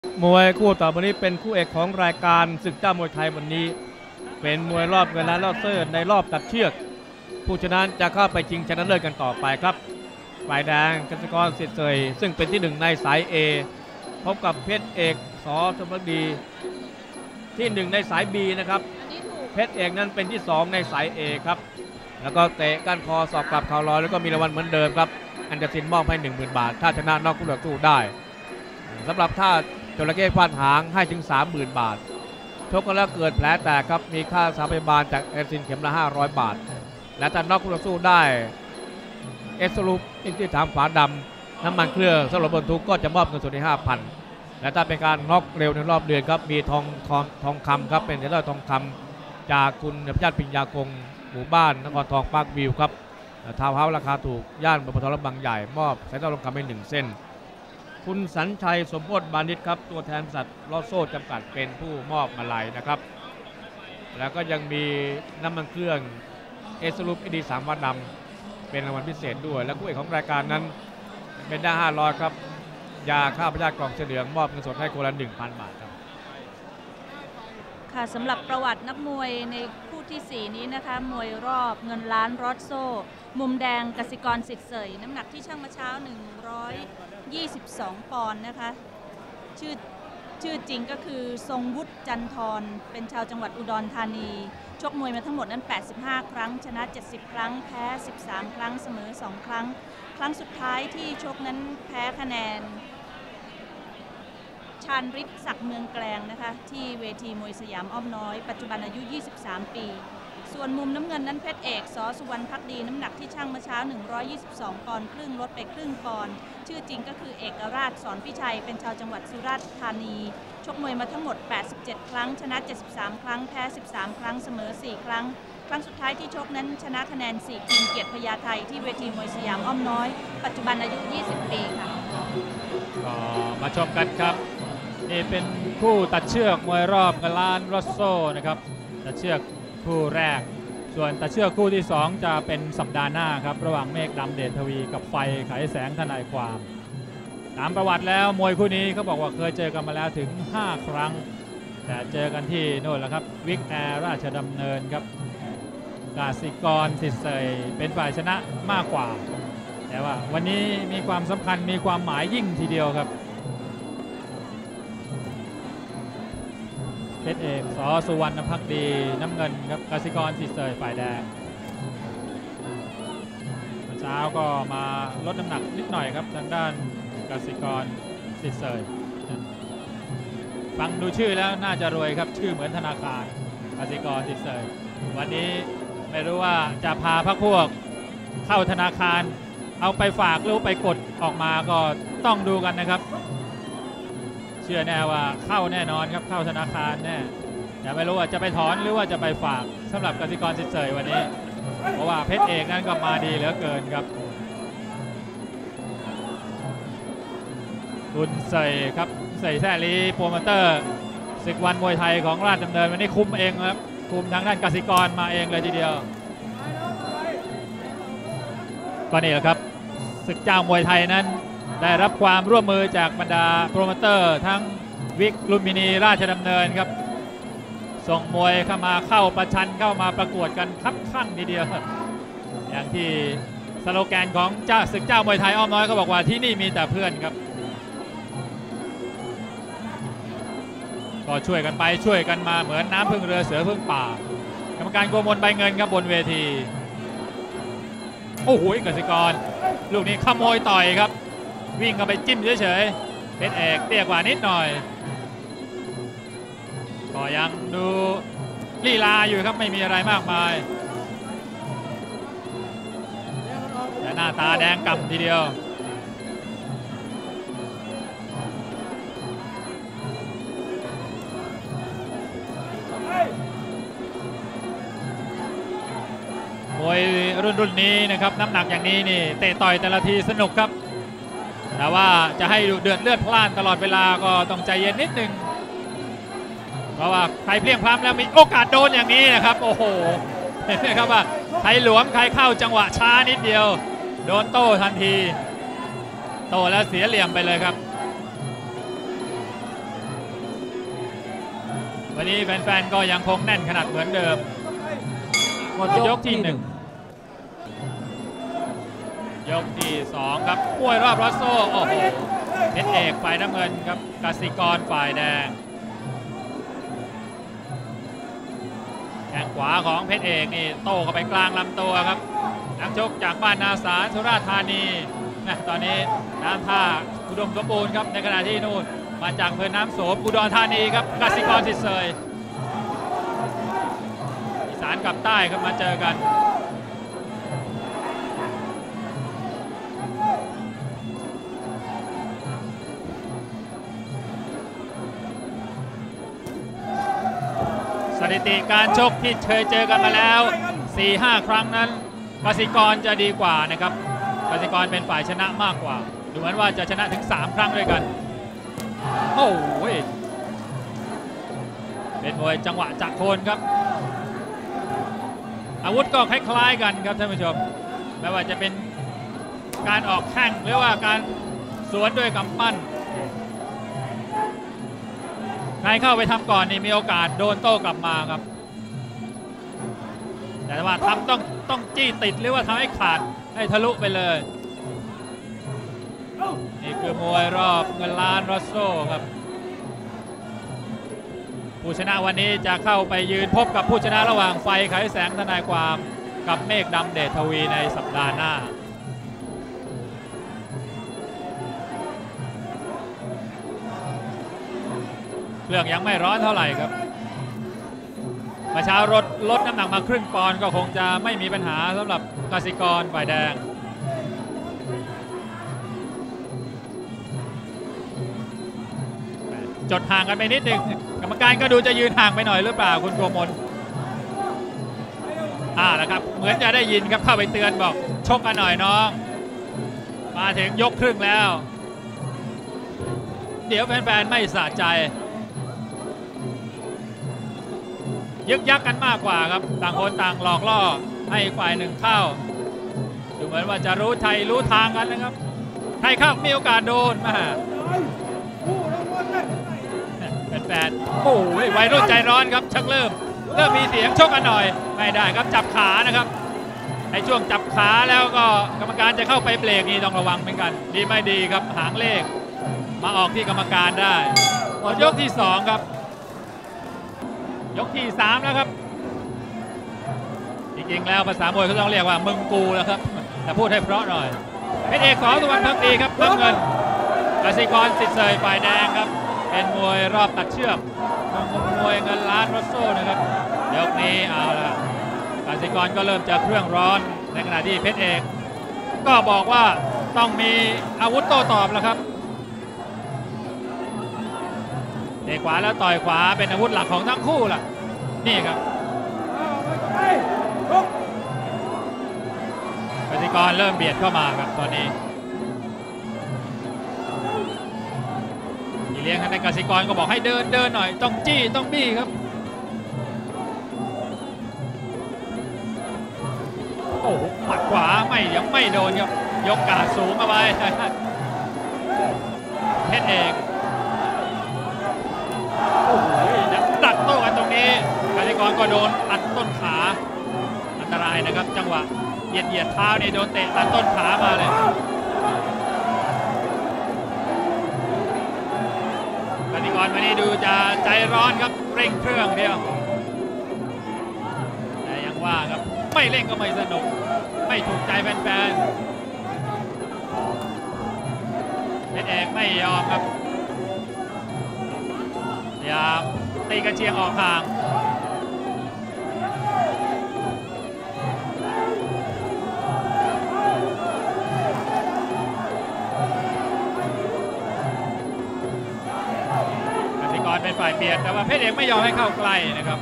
มวยคู่ต่อไปนี้เป็นคู่เอกของรายการศึกเจ้ามวยไทยวันนี้เป็นมวยรอบเงินล้านรอบเซอร์ในรอบตัดเชือกผู้ชนะจะเข้าไปชิงชนะเลิศกันต่อไปครับฝ่ายแดงกสิกรสิทธิ์เสยซึ่งเป็นที่หนึ่งในสาย A พบกับเพชรเอกสอสมฤดีที่หนึ่งในสาย B นะครับเพชรเอกนั้นเป็นที่2ในสาย A ครับแล้วก็เตะก้านคอสอกกลับเข่าลอยแล้วก็มีรางวัลเหมือนเดิมครับอันเดอร์ซินมอบให้ 10,000 บาทถ้าชนะนอกคู่ต่อสู้ได้สำหรับท่าจระเข้ฟาดหางให้ถึง 30,000 บาทชกกันแล้วเกิดแผลแตกครับมีค่าสาพยาบาลจากเอซินเข็มละ500 บาทและถ้านอกคู่ต่อสู้ได้เอสรูปอินที่ถามฝาดำน้ำมันเครื่องสำหรับบรรทุกก็จะมอบเงินสดให้ 5,000 และถ้าเป็นการน็อกเร็วในรอบเดือนครับมีทองคำครับเป็นเหรียญทองคำจากคุณพญาติปิญญากงหมู่บ้านนครทองปาร์ควิวครับทาวน์เฮาส์ราคาถูกย่านบางทองบางใหญ่มอบสายทองคำให้1 เส้นคุณสัญชัยสมโพธิบานิชครับตัวแทนบริษัทลอโซ่จำกัดเป็นผู้มอบมาลัยนะครับแล้วก็ยังมีน้ำมันเครื่องเอสรูปดี3 วัดดำเป็นรางวัลพิเศษด้วยและคู่เอกของรายการนั้นเป็นได้500ครับยาฆ่าพยาธิกล่องเฉลียงมอบเงินสดให้คนละ 1,000 บาทครับค่ะสำหรับประวัตินักมวยในคู่ที่ 4 นี้นะคะมวยรอบเงินล้านรอดโซ่มุมแดงกสิกรสิทธิ์เสยน้ำหนักที่ชั่งมาเช้า122 ปอนด์นะคะชื่อจริงก็คือทรงวุฒิจันทรเป็นชาวจังหวัดอุดรธานีชกมวยมาทั้งหมดนั้น85 ครั้งชนะ70 ครั้งแพ้13 ครั้งเสมอ2 ครั้งครั้งสุดท้ายที่ชกนั้นแพ้คะแนนชาญฤทธิ์ศักดิ์เมืองแกลงนะคะที่เวทีมวยสยามอ้อมน้อยปัจจุบันอายุ23 ปีส่วนมุมน้ำเงินนั้นเพชรเอกสสุวรรณภักดีน้ำหนักที่ชั่งเมื่อเช้า122 ปอนด์ครึ่งลดไปครึ่งปอนด์ชื่อจริงก็คือเอกราชสอนพิชัยเป็นชาวจังหวัดสุราษฎร์ธานีชกมวยมาทั้งหมด87 ครั้งชนะ73 ครั้งแพ้13 ครั้งเสมอ4 ครั้งครั้งสุดท้ายที่ชกนั้นชนะคะแนน4คิงเกียรติพญาไทที่เวทีมวยสยามอ้อมน้อยปัจจุบันอายุ20 ปีค่ะก็มาชมกันครับนี่เป็นคู่ตัดเชือกมวยรอบเงินล้านรอสโซ่นะครับตัดเชือกคู่แรกส่วนตัดเชือกคู่ที่2จะเป็นสัปดาห์หน้าครับระหว่างเมฆดำเดชทวีกับไฟไขแสงทนายความตามประวัติแล้วมวยคู่นี้เขาบอกว่าเคยเจอกันมาแล้วถึง5 ครั้งแต่เจอกันที่โน่นแหละครับวิกแอร์ราชดำเนินครับกสิกรสิทธิ์เสยเป็นฝ่ายชนะมากกว่าแต่ว่าวันนี้มีความสำคัญมีความหมายยิ่งทีเดียวครับเพชรเอกสสุวรรณภักดีน้ำเงินครับกสิกรสิทธิ์เสยฝ่ายแดงเช้าก็มาลดน้ำหนักนิดหน่อยครับทางด้านกสิกรสิทธิ์เสยฟังดูชื่อแล้วน่าจะรวยครับชื่อเหมือนธนาคารกสิกรสิทธิ์เสยวันนี้ไม่รู้ว่าจะพาพรรคพวกเข้าธนาคารเอาไปฝากหรือไปกดออกมาก็ต้องดูกันนะครับเชื่อแน่ว่าเข้าแน่นอนครับเข้าธนาคารแน่แต่ไม่รู้ว่าจะไปถอนหรือว่าจะไปฝากสำหรับกสิกรสิทธิ์เสยวันนี้เพราะว่าเพชรเอกนั้นก็มาดีเหลือเกินครับคุณเสยครับเสยแท้ลีโปรโมเตอร์ศึกวันมวยไทยของราชดำเนินวันนี้คุมเองครับคุมทางด้านกสิกรมาเองเลยทีเดียวก็นี่แหละครับศึกเจ้ามวยไทยนั้นได้รับความร่วมมือจากบรรดาโปรโมเตอร์ทั้งวิกลุมพินีราชดำเนินครับส่งมวยเข้าประชันเข้ามาประกวดกันคับข้างทีเดียวอย่างที่สโลแกนของศึกเจ้ามวยไทยอ้อมน้อยเขาบอกว่าที่นี่มีแต่เพื่อนครับก็ช่วยกันไปช่วยกันมาเหมือนน้ำพึ่งเรือเสือพึ่งป่ากรรมการโกมลใบเงินครับบนเวทีโอ้โหกสิกรลูกนี้ขโมยต่อยครับวิ่งเข้าไปจิ้มเฉยๆเพชรเอกเตี้ยกว่านิดหน่อยก็ยังดูลีลาอยู่ครับไม่มีอะไรมากมายแต่หน้าตาแดงก่ำทีเดียวมวยรุ่นนี้นะครับน้ำหนักอย่างนี้นี่เตะต่อยแต่ละทีสนุกครับแต่ว่าจะให้เดือดเลือดพล่านตลอดเวลาก็ต้องใจเย็นนิดนึงเพราะว่าใครเพลียงพล้ำแล้วมีโอกาสโดนอย่างนี้นะครับโอ้โหเห็นไหมครับว่าใครหลวมใครเข้าจังหวะช้านิดเดียวโดนโต้ทันทีโต้แล้วเสียเหลี่ยมไปเลยครับวันนี้แฟนๆก็ยังคงแน่นขนาดเหมือนเดิมหมดยกที่ 1 ยกที่ 2 ครับมวยรอบรัสโซ่โอ้โหเพชรเอกฝ่ายน้ำเงินครับกสิกรฝ่ายแดงแข้งขวาของเพชรเอกนี่โต้เข้าไปกลางลำตัวครับนักชกจากบ้านนาสารสุราษฎร์ธานีตอนนี้น้ำท่าอุดมสมบูรณ์ครับในขณะที่นู่นมาจากอำเภอน้ำโสมอุดรธานีครับกสิกรสิทธิ์เสยอีสานกับใต้ครับมาเจอกันสถิติการชกที่เคยเจอกันมาแล้ว 4-5 ครั้งนั้นกสิกรจะดีกว่านะครับกสิกรเป็นฝ่ายชนะมากกว่าดูเหมือนว่าจะชนะถึง3 ครั้งด้วยกันโอ้ยเป็นมวยจังหวะจักรโคนครับอาวุธก็คล้ายๆกันครับท่านผู้ชมไม่ว่าจะเป็นการออกแข้งหรือว่าการสวนด้วยกำปั้นใครเข้าไปทำก่อนนี่มีโอกาสโดนโต้กลับมาครับแต่ว่าทำต้องจี้ติดหรือว่าทำให้ขาดให้ทะลุไปเลยนี่คือมวยรอบเงินล้านรัสโซ่ครับผู้ชนะวันนี้จะเข้าไปยืนพบกับผู้ชนะระหว่างไฟไขแสงทนายความกับเมฆดำเดชทวีในสัปดาห์หน้าเครื่องยังไม่ร้อนเท่าไหร่ครับประชารถลดน้ำหนักมาครึ่งปอนด์ก็คงจะไม่มีปัญหาสำหรับกสิกรฝ่ายแดงจดห่างกันไปนิดนึงกรรมการก็ดูจะยืนห่างไปหน่อยหรือเปล่าคุณโกมลแล้วครับเหมือนจะได้ยินครับเข้าไปเตือนบอกชกกันหน่อยน้องมาถึงยกครึ่งแล้วเดี๋ยวแฟนๆไม่สะใจยึกยักกันมากกว่าครับต่างคนต่างหลอกล่อให้ฝ่ายหนึ่งเข้าดูเหมือนว่าจะรู้ไทยรู้ทางกันนะครับใครเข้ามีโอกาสโดนมาแฟนๆโอ้ยวัยรุ่นใจร้อนครับชักเริ่มมีเสียงชกกันหน่อยไม่ได้ครับจับขานะครับในช่วงจับขาแล้วก็กรรมการจะเข้าไปเบรกนี่ต้องระวังเหมือนกันดีไม่ดีครับหางเลขมาออกที่กรรมการได้หมดยกที่2ครับยกที่3แล้วครับจริงๆแล้วภาษามวยเขาต้องเรียกว่ามึงกูแล้วครับแต่พูดให้เพราะหน่อยเพชรเอกส.สุวรรณภักดีครับน้ำเงินกสิกรสิทธิ์เสยฝ่ายแดงครับเป็นมวยรอบตัดเชือกมวยเงินล้านรัสโซ่นะครับยกนี้เอาละกสิกรก็เริ่มจะเครื่องร้อนในขณะที่เพชรเอกก็บอกว่าต้องมีอาวุธโต้ตอบแล้วครับเตะขวาแล้วต่อยขวาเป็นอาวุธหลักของทั้งคู่ล่ะนี่ครับกสิกรเริ่มเบียดเข้ามาครับตอนนี้เลี้ยงในกสิกรก็บอกให้เดินหน่อยต้องจี้ต้องบี้ครับโอ้โหหมัดขวายังไม่โดนครับยกกาดสูงเอาไว้เพชรเอกโอ้โหดักโต้กันตรงนี้กสิกรก็โดนอัดต้นขาอันตรายนะครับจังหวะเหยียดเท้านี่โดนเตะตัดต้นขามาเลยกสิกรวันนี้ดูจะใจร้อนครับเร่งเครื่องเดียวแต่ยังว่าครับไม่เร่งก็ไม่สนุกไม่ถูกใจแฟนๆเพชรเอกไม่ยอมครับอย่าตีกระเชียงออกห่างกสิกรเป็นฝ่ายเบียดแต่ว่าเพชรเอกไม่ยอมให้เข้าใกล้นะครับ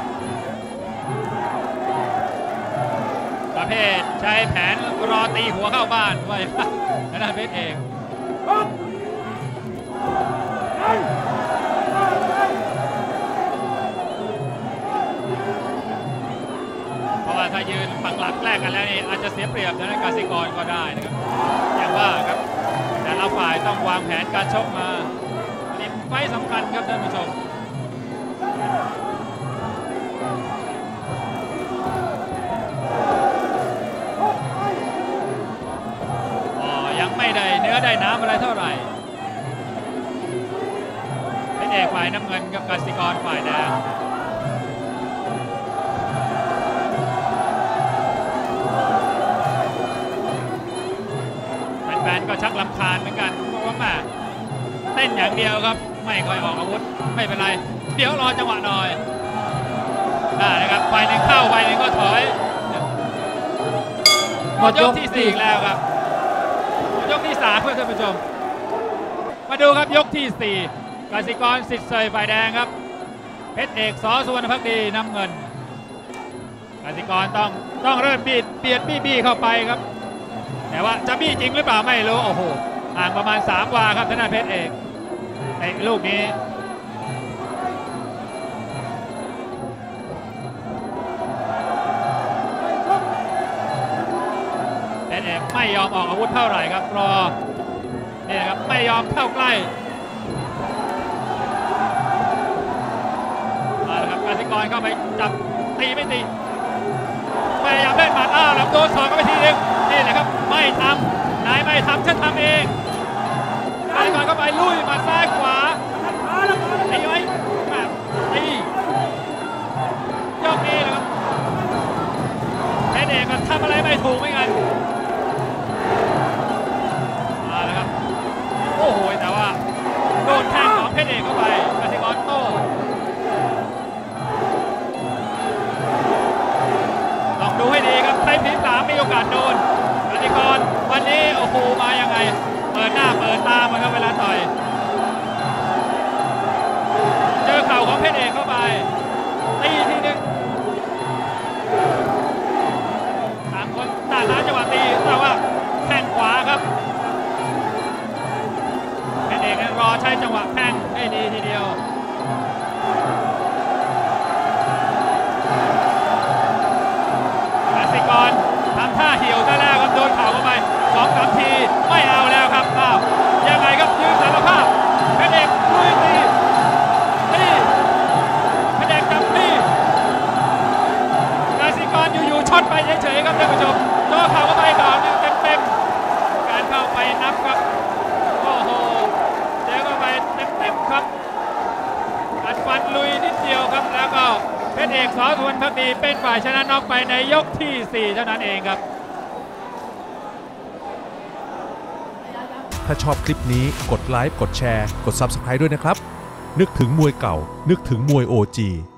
ประเภทใช้แผนรอตีหัวเข้าบ้านไว้นั่นเพชรเอกเพราะว่าถ้ายืนปักหลักแกล้งกันแล้วนี่อาจจะเสียเปรียบในกสิกรก็ได้นะครับอย่างว่าครับแต่ละฝ่ายต้องวางแผนการชกมานี่ไฟสำคัญครับท่านผู้ชมได้น้ำอะไรเท่าไหร่เพชรเอกฝ่ายน้ำเงินกับกสิกรฝ่ายแดงแฟนๆก็ชักรำคาญเหมือนกันเพราะว่าแม่เต้นอย่างเดียวครับไม่ค่อยออกอาวุธไม่เป็นไรเดี๋ยวรอจังหวะหน่อยได้นะครับฝ่ายหนึ่งเข้าฝ่ายหนึ่งก็ถอยหมดยกที่4อีกแล้วครับยกที่3เพื่อนท่านผู้ชมมาดูครับยกที่4กสิกรสิทธิ์เสยฝ่ายแดงครับเพชรเอกส.สุวรรณภักดีน้ำเงินกสิกรต้องเริ่มเบียดบี้เข้าไปครับแต่ว่าจะบี้จริงหรือเปล่าไม่รู้โอ้โหห่างประมาณ3 วาครับทางด้านเพชรเอกไอ้ลูกนี้เพชรเอกไม่ยอมออกอาวุธเท่าไหร่ครับรอนี่นะครับไม่ยอมเข้าใกล้มาแล้วครับกสิกรเข้าไปจับตีไม่ตีพยายามเล่นหมัดลำโดนสอกเข้าไปทีนึงนี่แหละครับไม่ทำนายไม่ทำฉันทำเองกสิกรเข้าไปลุยมาซ้ายขวาตีไว้ตียกนี้นะครับเพชรเอกทำอะไรไม่ถูกไม่งั้นมาแล้วครับโอ้โหแต่ว่าโดนแข้งของเพชรเอกเข้าไปกสิกรโต้ต้องดูให้ดีครับใครผีสามมีโอกาสโดนกสิกรวันนี้โอ้โหมายังไงเปิดหน้าเปิดตาเหมือนกับเวลาต่อยเจอเข่าของเพชรเอกเข้าไปตีทีนึงต่างคนต่างหาจังหวะตีแต่ว่าแข้งขวาครับเพชรเอกนั้นรอใช้จังหวะแข้งให้ดีทีเดียวกสิกรทำท่าเหี่ยวซะแล้วครับโดนเข่าเข้าไป2-3 ทีไม่เอาแล้วครับยังไงครับยืนสารภาพเพชรเอกลุยตีเพชรเอกจับตีกสิกรอยู่ช็อตไปเฉยๆครับท่านผู้ชมโดนเข่าเข้าไปดอกนึงเต็มๆการเข้าไปนับครับโอ้โหเจอเข้าไปเต็มๆครับอัดฟันลุยนิดเดียวครับแล้วก็เพชรเอกส.สุวรรณภักดีเป็นฝ่ายชนะน็อกไปในยกที่4เท่านั้นเองครับถ้าชอบคลิปนี้กดไลค์กดแชร์กด Subscribe ด้วยนะครับนึกถึงมวยเก่านึกถึงมวย OG